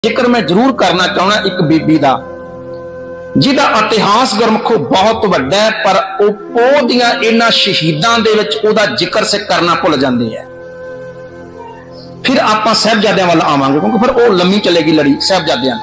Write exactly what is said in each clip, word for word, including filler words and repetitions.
जिक्र मैं जरूर करना चाहना एक बीबी का जिहदा इतिहास गुरमुखो बहुत वड्डा है, पर ओह दियां इन्हां शहीदां दे विच ओहदा जिक्र से करना भुल जाते हैं। फिर आपां साहिबजादियां वाल आवांगे क्योंकि फिर ओह लम्मी चलेगी लड़ी साहिबजादियां।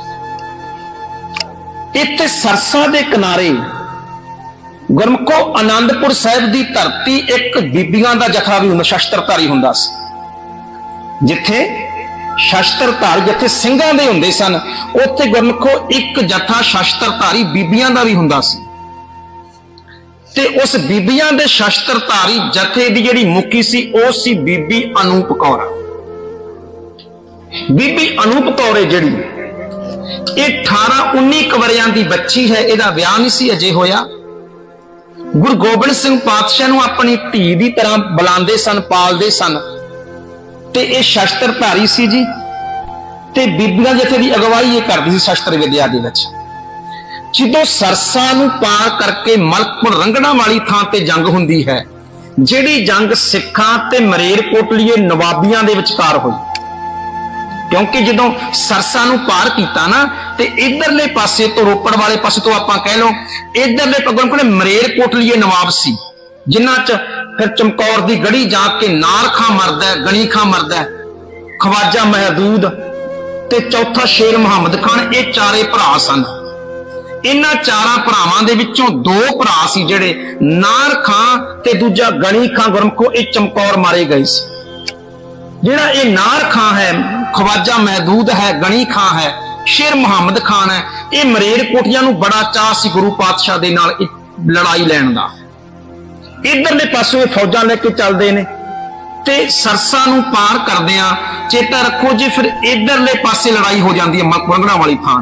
इत्थे सरसा दे किनारे गुरमुखो आनंदपुर साहिब की धरती एक बीबियां दा जथा भी हुंदा, शस्त्रधारी हुंदा सी। जिथे शस्त्रधारी जिथे ਸਿੰਘਾਂ ਦੇ ਹੁੰਦੇ सन उत्थे गुरमुखो एक जथा शस्त्रधारी बीबियां दा भी हुंदा सी। ते उस बीबियां दे शस्त्रधारी जथे दी जिहड़ी मुखी सी ओह सी बीबी अनूप कौर। बीबी अनूप कौर जिहड़ी ये अठारह उन्नी कवरियां दी बच्ची है, इहदा विआह नहीं सी अजे होया। गुरु गोबिंद सिंह पातशाह नूं अपनी धी दी तरह बुलांदे सन, पालदे सन। ते ये शस्त्रधारी सी जी, ते बीबियां जिथे दी अगवाई ये करदी सी शस्त्र विद्या दे विच। जदों सरसा नूं पार करके मलकपुर रंगड़ा वाली थां ते जंग हुंदी है, जिहड़ी जंग सिखां ते मरेरकोटलीए नवाबियां दे विचकार होई। क्योंकि जदों सरसा नूं पार कीता ना ते इधरले पासे तो रोपड़ वाले पासे तो आपां कह लो इधरले पगम कोले मरेरकोटलीए नवाब सी, जिन्हां च फिर चमकौर दी गढ़ी जाके नार खां मरदा है, गणी खां मरदा है, ख्वाजा महदूद ते चौथा शेर मुहम्मद खान, ये चारे भरा सन। इन्हां चारां भरावां दे विचों दो भरा सी जिहड़े नार खां ते दूजा गणी खां गुरमुखो ये चमकौर मारे गए सी। जिहड़ा ये नार खां है, ख्वाजा महदूद है, गणी खां है, शेर मुहम्मद खान है, ये मरेरकोटियां नूं बड़ा चाह सी गुरु पातशाह दे नाल लड़ाई लैण दा। इधरले पासों फौजां लेके चलते ने ते सरसा नूं पार करदियां चेता रखो जी फिर इधरले पासे लड़ाई हो जाती है मलकपुर वाली थां।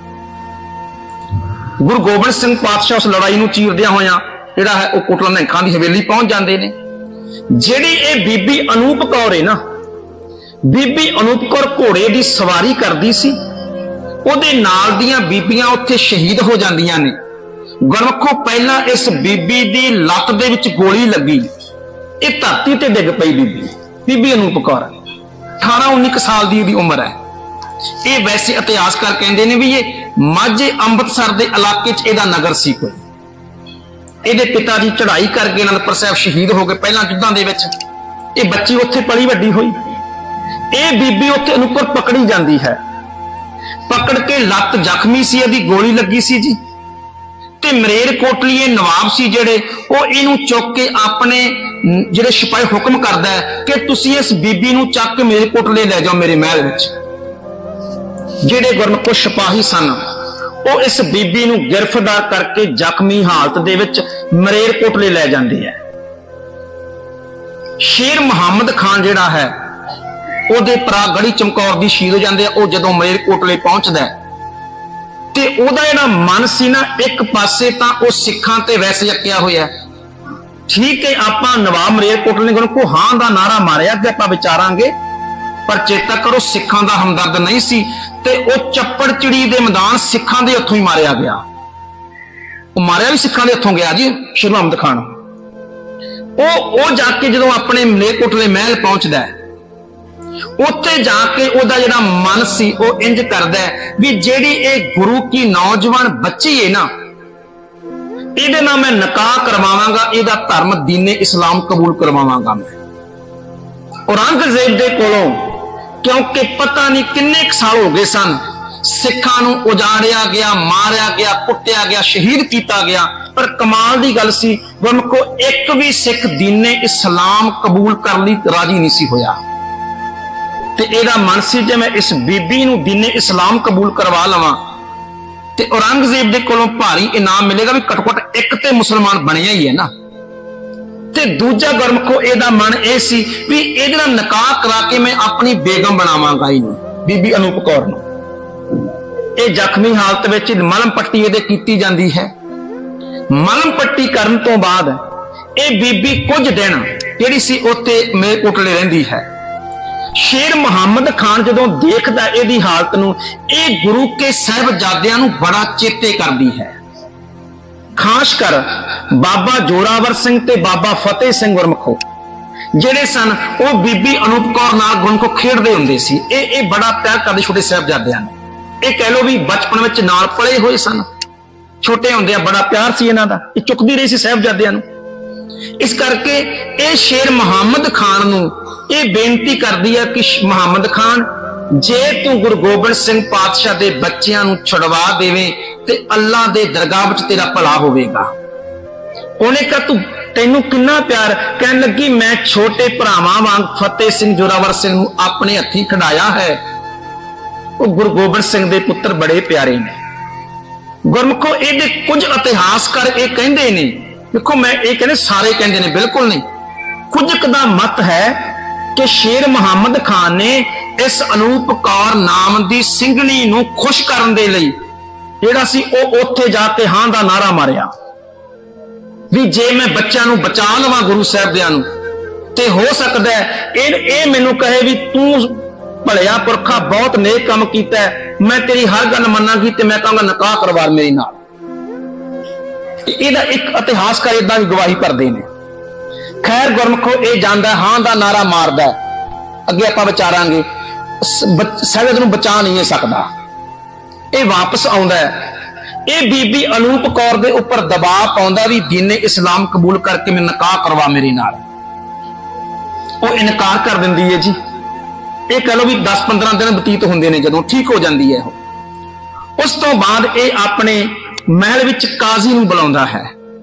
गुरु गोबिंद सिंह पातशाह उस लड़ाई नूं चीरदियां होइयां जिहड़ा है वो कोटला निहंखां दी हवेली पहुंच जाते ने। जिहड़ी ये बीबी अनूप कौर है ना, बीबी अनूप कौर घोड़े की सवारी करती सी, उहदे नाल दीयां बीबियां उत्थे शहीद हो जांदियां ने। गुरमुखो पहला इस बीबी दी लत्त दे विच गोली लगी, ये धरती ते डिग पई बीबी बीबी अनूप कौर। अठारह उन्नी साल की उम्र है। ये वैसे इतिहासकार कहते हैं भी ये माझे अमृतसर के इलाके च इहदा नगर सी कोई। इहदे पिता जी चढ़ाई करके अनंदपुर साहिब शहीद हो गए पहला युद्धां दे विच। ये बच्ची उत्थे पली वड्डी हुई। ये बीबी उत्थे अनूप कौर पकड़ी जाती है, पकड़ के लत्त जख्मी सी, इहदी गोली लगी सी जी। ते मरेरकोटलीए नवाब सी जिहड़े वो इहनूं चुक के अपने जिहड़े सिपाही हुक्म करदा है कि तुसीं इस बीबी नूं चक के मरेरकोटले ले जाओ मेरे महल विच। जिहड़े गुरमुखो सिपाही सन वो इस बीबी नूं गिरफ्तार करके जख्मी हालत दे विच मरेरकोटले ले जांदे है। शेर मुहम्मद खान जिहड़ा है ओहदे भरा गढ़ी चमकौर दी शहीद हो जांदे। वो जदों मरेरकोटले पहुंचदा है ते ओहदा जिहड़ा मन सी ना एक पासे तां ओह सिखां ते वैसे अक्या होया। ठीक है, आपां नवाब मरेरकोटले ने को हां दा नारा मारिया ते आपां विचारांगे, पर चेता करो सिखां दा हमदर्द नहीं सी ते ओह चप्पड़ चिड़ी दे मैदान सिखां दे हत्थों ही मारिया गया। ओह मारिया भी सिखां दे हत्थों गया जी शेर मुहम्मद खान। ओह ओह जाके जदों अपने मरेरकोटले महल पहुंचदा है, उत्थे जाके ओहदा जिहड़ा मन सी ओह इंज करदा है भी जेड़ी ए गुरु की नौजवान बच्ची है ना, इहदे नाल मैं निकाह करवावांगा, इहदा धर्म दीने इस्लाम कबूल करवावांगा मैं। औरंगजेब दे कोलों क्योंकि पता नहीं किन्ने साल हो गए सन सिखां नूं उजाड़िया गया, मारिया गया, कुटिया गया, शहीद किया गया, पर कमाल दी गल सी गुरमुखो एक भी सिख दीने इस्लाम कबूल करन लई राजी नहीं सी होया। ते एदा मन सी जे मैं इस बीबी नूं दीने इस्लाम कबूल करवा लवां ते औरंगजेब दे कोलों भारी इनाम मिलेगा भी घट घट एक ते मुसलमान बनिया ही है ना। ते दूजा गुरमुखो एदा मन ए सी भी इहदे नाल निकाह करा के मैं अपनी बेगम बनावांगा ही बीबी अनूप कौर नूं। ये जख्मी हालत विच मलम पट्टी इहदे कीती जांदी है। मलम पट्टी करन तो बाद ये बीबी कुछ दिन जिहड़ी सी उत्ते मरेरकोटले रहिंदी है। शेर मुहम्मद खान जदों देखदा इहदी हालत नूं ये गुरु के साहिबजादियां नूं बड़ा चेते करदी है। खास कर बाबा जोरावर सिंह ते बाबा फतेह सिंह गुरमुखो जिहड़े सन वो बीबी अनूप कौर नाल गुरमुखो खेडदे हुंदे सी। ये बड़ा प्यार करदे छोटे साहिबजादियां नूं। ये कह लो भी बचपन में नाल पले हुए सन, छोटे होंदे बड़ा प्यार सी इन्हां दा, ये चुकदी रही सी साहिबजादियां नूं। इस करके ये शेर मुहम्मद खान नूं ये बेनती करदी है कि मुहम्मद खान जे तू गुरु गोबिंद सिंह पातशाह दे बच्चियां नूं छुड़वा देवे ते अल्लाह दे दरगाह विच तेरा भला होवेगा। उहने कहा तू तैनूं किन्ना प्यार, कहन लगी मैं छोटे भरावां वांग फतेह सिंह जोरावर सिंह नूं अपने हत्थीं खड़ाया है। वो गुरु गोबिंद सिंह दे पुत्र बड़े प्यारे ने। गुरमुखो इहदे कुछ इतिहासकार ये कहंदे ने, देखो मैं ये कहने सारे कहंदे ने, बिल्कुल नहीं, कुछ दा मत है कि शेर मुहम्मद खान ने इस अनूप कौर नाम दी सिंघणी नूं खुश करन दे लई जिहड़ा सी ओह उत्थे जाके हां दा नारा मारिया भी जे मैं बच्चों नूं बचा लवां गुरु साहिबां नूं ते हो सकदा है ये मैनूं कहे भी तू भलिया पुरखा बहुत नेक काम कीता है, मैं तेरी हर गल मन्नांगी ते मैं कहांगा निकाह करवा मेरे नाल। इहदा एक इतिहासकार इदां भी गवाही भरदे ने। खैर गुरमुखो ये जांदा हां दा नारा मारदा, अगे आपां विचारांगे, साहिब नूं बचा नहीं सकदा, ये वापस आउंदा है। ये बीबी अनूप कौर दे उपर दबाव पाउंदा भी दीने इस्लाम कबूल करके मैं निकाह करवा मेरे नाल। वो इनकार कर दिंदी है जी। ये कह लो भी दस पंद्रह दिन बतीत होंदे ने, जदों ठीक हो जाती है। उस तो बाद ये अपने महल विच काजी नूं बुलाउंदा है,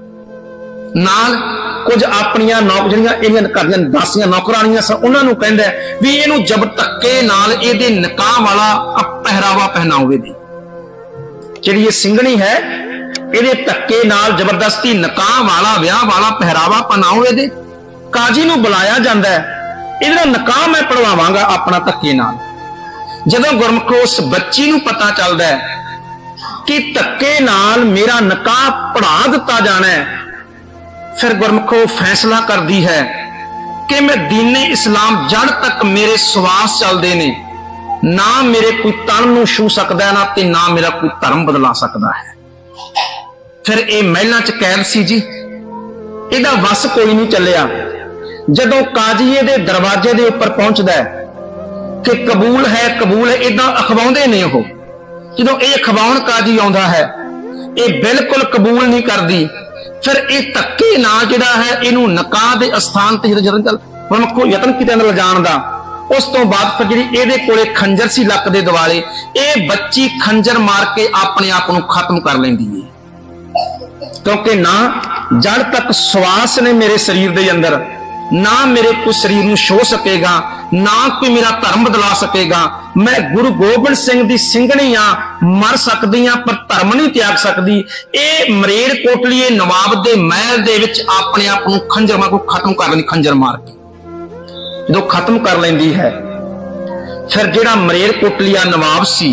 नाल कुछ अपनियां नौक जिहड़ियां इहदियां घर दियां दासियां नौकरानियां सन उन्हां नूं कहंदा भी इहनूं जब धक्के नाल इहदे निकाह वाला पहरावा पहनावे दी, जिहड़ी ये सिंघणी है इहदे धक्के नाल जबरदस्ती निकाह वाला विआह वाला पहरावा पहनावे दे। काजी नूं बुलाया जांदा है, इहदा निकाह मैं पढ़वावांगा अपना धक्के नाल। जदों गुरमुखो उस बच्ची नूं पता चलदा है कि धक्के नाल मेरा निकाह पढ़ा दिता जाना है, फिर गुरमुखो फैसला करदी है कि मैं दीने इस्लाम जड़ तक मेरे सवास चलते ने, ना मेरे कोई तन नूं छू सकदा ना ते ना मेरा कोई धर्म बदला सकदा है। फिर ये महलां च कैद सी जी, इहदा वस कोई नहीं चलिया। जदों काजी दे दरवाजे दे उपर पहुंचदा है कि कबूल है कबूल है, इदां अखवाउंदे ने ओह। जदों ये अखवाउण काजी आउंदा है, ये बिल्कुल कबूल नहीं करदी। फिर ये धक्के नाल जिहड़ा है इहनूं निकाह दे स्थान ते गुरमुखो यतन कीता ले जाण दा। उस तो बाद फिर जिहड़ी इहदे कोले खंजर सी लक दे दुआले, ये बच्ची खंजर मार के अपने आप नूं खत्म कर लैंदी है, क्योंकि ना जड़ तक श्वास ने मेरे शरीर दे अंदर, ना मेरे कोई शरीर नूं छो सकेगा, ना कोई मेरा धर्म बदला सकेगा। मैं गुरु गोबिंद सिंह दी सिंघणी आ, मर सकदी आ पर धर्म नहीं त्याग सकदी। ये मरेड़ कोटलीए नवाब दे महल दे विच अपने आप नूं खंजर मार को खत्म कर लैंदी, खंजर मार के जदों खत्म कर लैंदी है, फिर जिहड़ा मरेड़ कोटलीआ नवाब सी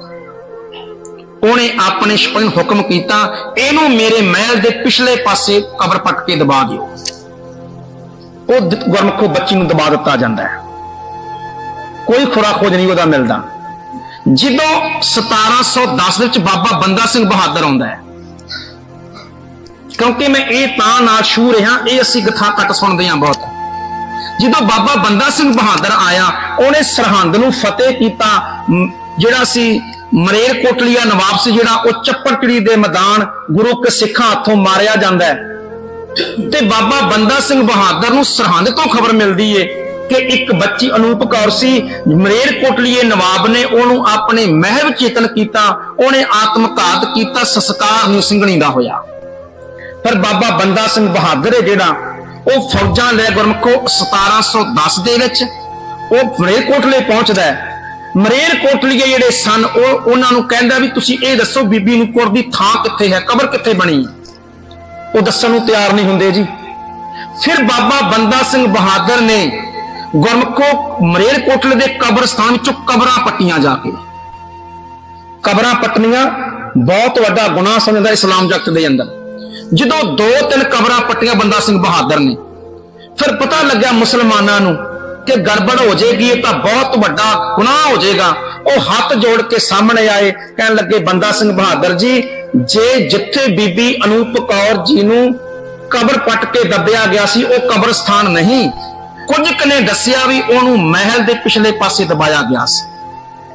उहने अपने शपन हुक्म कीता, इहनूं मेरे महल दे पिछले पासे कबर पट के दबा दिओ। वो गुरमुखो बच्ची नूं दबा दिता जांदा है, कोई खुरा खोज नहीं उहदा मिलदा। जदों सतारां सौ दस विच बाबा बंदा सिंह बहादुर आउंदा है, क्योंकि मैं ये तां नाल छू रहा, ये असीं गथा कट सुणदे हां बहुत। जदों बाबा बंदा सिंह बहादुर आया, उहने सरहंद नूं फतेह कीता, जिहड़ा सी मरेड़ कोटलीआ नवाब सी जिहड़ा वो चप्पड़चिड़ी दे मैदान गुरु के सिखां हत्थों मारिया जांदा है। ते बाबा बंदा सिंह बहादुर नूं सरहंद तो खबर मिलदी है कि एक बच्ची अनूप कौर सी, मरेड़ कोटलीए नवाब ने उहनूं अपने महल चेतन कीता, उहने आत्मघात कीता, संस्कार नहीं सिंघणी दा होया। पर बाबा बंदा सिंह बहादुर है जिहड़ा वो फौजां ले गुरमुखो सतारां सौ दस दे विच वो मरेड़ कोटले पहुंचदा है। मरेड़ कोटलीए जिहड़े सन वो उहनां नूं कहंदा भी तुसीं इह दस्सो बीबी नूं कुर दी थां कित्थे है, कबर कित्थे बणी, वो दस्सण नूं तैयार नहीं हुंदे जी। फिर बाबा बंदा सिंह बहादुर ने गुरमुखो मरेड़ कोटले दे कब्रस्तान चों कबरां पट्टियां, जाके कबरां पट्टनियां बहुत वड्डा गुनाह समझदा इस्लाम जगत दे अंदर। जदों दो तीन कबरां पट्टियां बंदा सिंह बहादुर ने, फिर पता लग्या मुसलमानां नूं कि गड़बड़ हो जाएगी, तो बहुत वड्डा गुनाह हो जाएगा। वो हाथ जोड़ के सामने आए, कहने लगे बंदा सिंह बहादुर जी, जे जिथे बीबी अनूप कौर जी नूं कबर पट के दबिया गया सी वो कब्रस्तान नहीं, कुछ कने दसिया भी उहनूं महल दे पिछले पासे दबाया गया सी।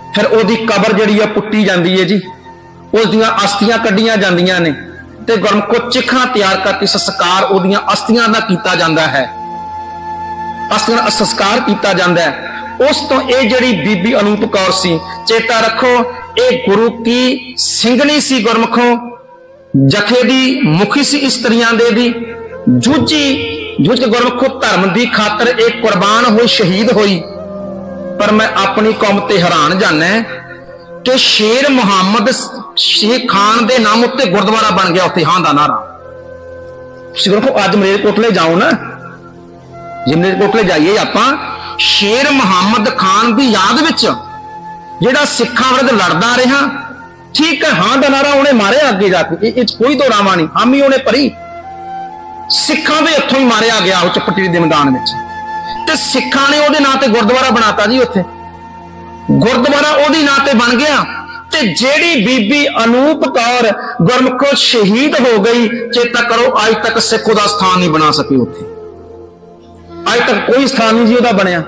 फिर ओदी कबर जिहड़ी आ पुट्टी जांदी है जी, उसदियां अस्थियां कड्डियां जांदियां ने ते गुरमुखो चिखा तैयार करके संस्कार ओदियां अस्थियां दा कीता जांदा है, अस्थियां दा संस्कार कीता जांदा है। उस तो ये जिहड़ी बीबी अनूप कौर सी, चेता रखो ये गुरु की सिंघनी सी गुरमुखो, जखे दी मुखी सी इस्त्रियां दे दी, जूझी जूझ गुरमुखो धर्म की खातर एक कुर्बान हुई, शहीद हुई। पर मैं अपनी कौम ते हैरान जाना कि शेर मुहम्मद शेख खान के नाम उत्ते गुरुद्वारा बन गया उत्थे हां दा नारा। गुरमुखो अज मलेरकोटले जाओ ना, जे मलेरकोटले जाइए आपां, शेर मुहम्मद खान की याद विच जिहड़ा सिखां विरुद्ध लड़दा रहा, ठीक है हां दा नारा उन्हें मारे अगे जाके, कोई दोरावा नहीं, हामी उन्हें भरी, सिखां दे हत्थों ही मारिया गया उह चपटी दे मैदान विच, ते सिखां ने उहदे नां ते गुरुद्वारा बनाता जी, उत्थे गुरुद्वारा उहदे नां ते बन गया। ते जेड़ी बीबी अनूप कौर गुरमुखो शहीद हो गई, चेता करो अज तक सिख उहदा स्थान नहीं बना सके, उत्थे अज तक कोई स्थान नहीं जी उहदा बनिया।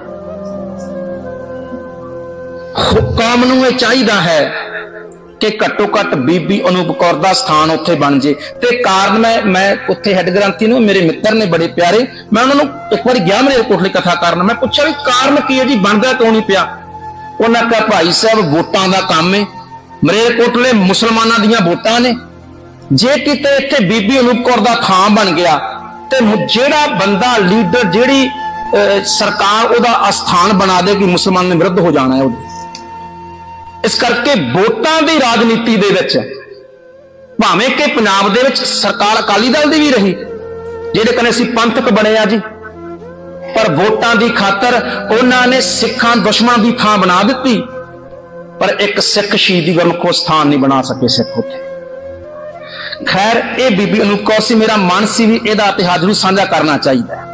कौम नूं इह चाहीदा है कि घट्टो घट बीबी अनूप कौर का स्थान उत्थे बन जे। ते कारण मैं मैं उत्थे हैड ग्रंथी नूं, मेरे मित्र ने बड़े प्यारे, मैं उन्होंने एक बार गया मलेरकोटले कथा करन, मैं पूछा भी कारण की है जी, बनता क्यों नहीं पिया? उन्होंने कहा भाई साहब वोटां दा काम है, मलेरकोटले मुसलमानां दीयां वोटां ने, जे किते इत्थे बीबी अनूप कौर दा थां बन गया ते जिहड़ा बंदा लीडर जिहड़ी सरकार उहदा अस्थान बना देगी, मुसलमान ने विरुद्ध हो जाना है उहदे। इस करके वोटां दी राजनीति दे विच भावें कि पंजाब दे विच सरकार अकाली दल दी भी रही, जिहड़े कने असीं पंथक बने आ जी, पर वोटां दी खातर उन्हां ने सिखां दुश्मन दी थां बना दित्ती, पर एक सिख शहीदी गुरमुखो स्थान नहीं बना सके सिख उत्थे। खैर ये बीबी अनूप कौर सी, मेरा मन सी भी इहदा इतिहास जरूर साझा करना चाहिए।